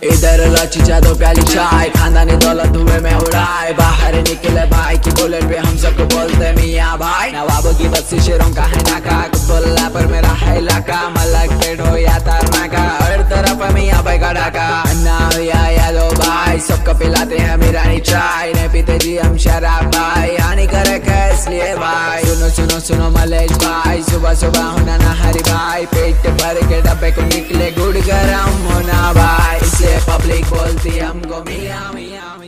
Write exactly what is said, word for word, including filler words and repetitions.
इधर लाची दो प्याली चाय, खानदानी दौलत धुएं में उड़ाए। बाहर निकले भाई की बुलेट पे हम सबको बोलते मियाँ भाई। नवाबों की बस्ती शेरों का है नाका, कुतुल्ला पर मेरा है इलाका। मलक पेट हो या तारनाका, हर तरफ मियाँ भाई का ढाका। अन्ना या यादो भाई सबको पिलाते हैं मीरानी चाय। नहीं पीते जी हम शराब भाई, हानिकारक है इसलिए भाई। सुनो सुनो सुनो मलेश भाई, सुबह सुबह होना ना हरी भाई। पेट भर के डब्बे को निकले गुड़ गरम होना भाई, इसलिए पब्लिक बोलती हमको मियाँ मियाँ।